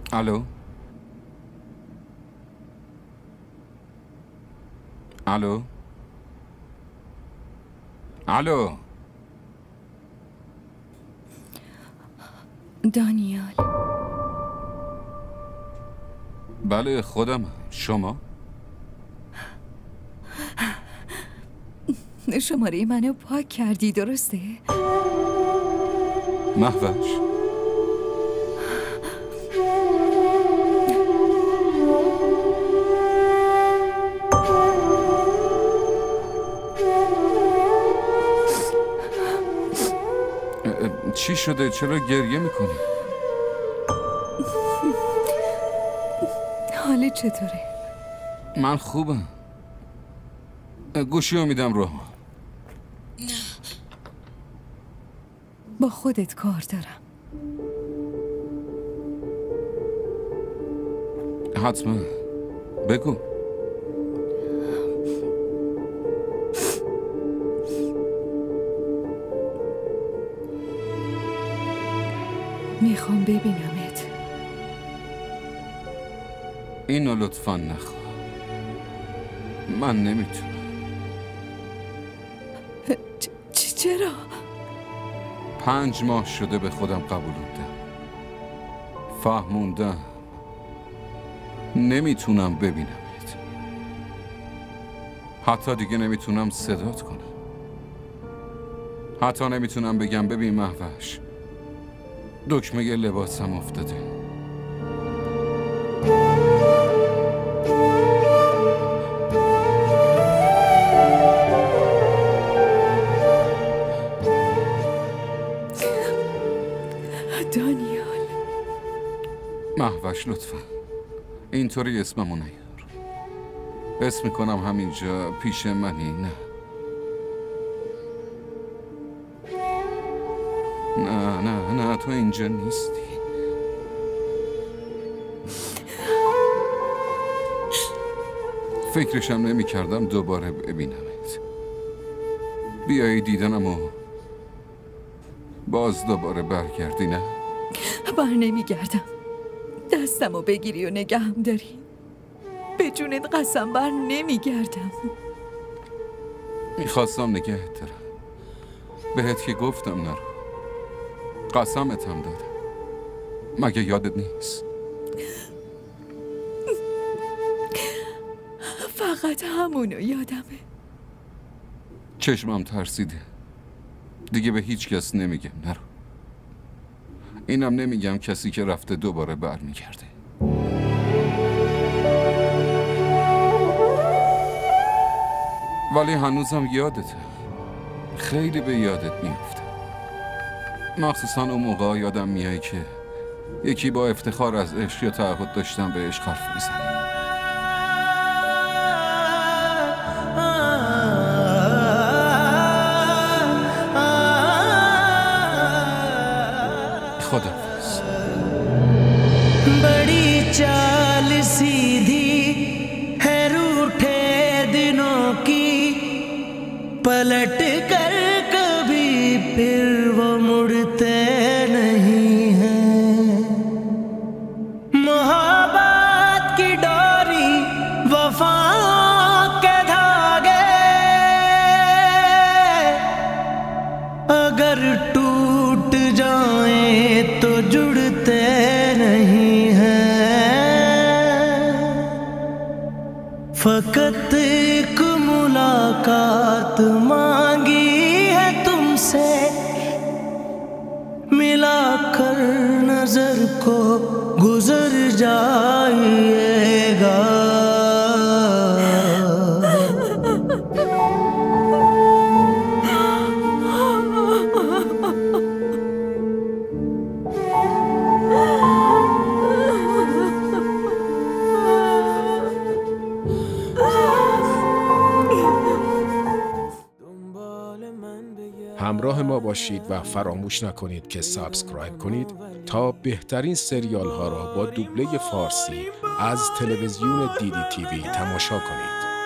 الو الو الو دانیال. بله خودم. شما؟ شماره منو پاک کردی درسته؟ مهوش چی شده؟ چرا گریه میکنی؟ حالت چطوره؟ من خوبم. گوشیو میدم رو. نه با خودت کار دارم. حتما بگو. میخوام ببینمت. اینو لطفا نخواه. من نمیتونم. چرا؟ 5 ماه شده به خودم قبولوندم. فهموندم نمیتونم ببینمت. حتی دیگه نمیتونم صدات کنم. حتی نمیتونم بگم ببین مهوش، دکمه لباسم افتاده. دانیال. مهوش لطفا اینطوری اسممو نیار. اسم میکنم همینجا پیش منی. نه نه نه نه تو اینجا نیستی. فکرشم نمی کردم دوباره ببینمت. بیایی دیدنم و باز دوباره برگردی. نه بر نمیگردم. دستمو بگیری و نگهم داری. به جونت قسم بر نمیگردم. میخواستم نگهت دارم. بهت که گفتم نرو. قسمتم دادم. مگه یادت نیست؟ فقط همونو یادمه. چشمم ترسیده. دیگه به هیچ کس نمیگم نرو. اینم نمیگم کسی که رفته دوباره برمیگرده. ولی هنوزم یادته. خیلی به یادت میفته. مخصوصا اون موقع یادم میای که یکی با افتخار از عشق یا تعهد داشتن به عشق حرف میزنه. خداحافظ. बड़ी चाल सीधी है रूठे दिनों की, पलट कर कभी फिर वो मुड़ते नहीं हैं। मोहब्बत की डोरी वफा के धागे अगर टूट जाए तो जुड़ते नहीं हैं। फकत एक मुलाकात मांगी है तुमसे, मिलाकर नजर को गुजर जाइएगा। همراه ما باشید و فراموش نکنید که سابسکرایب کنید تا بهترین سریال ها را با دوبله فارسی از تلویزیون دیدی تیوی تماشا کنید.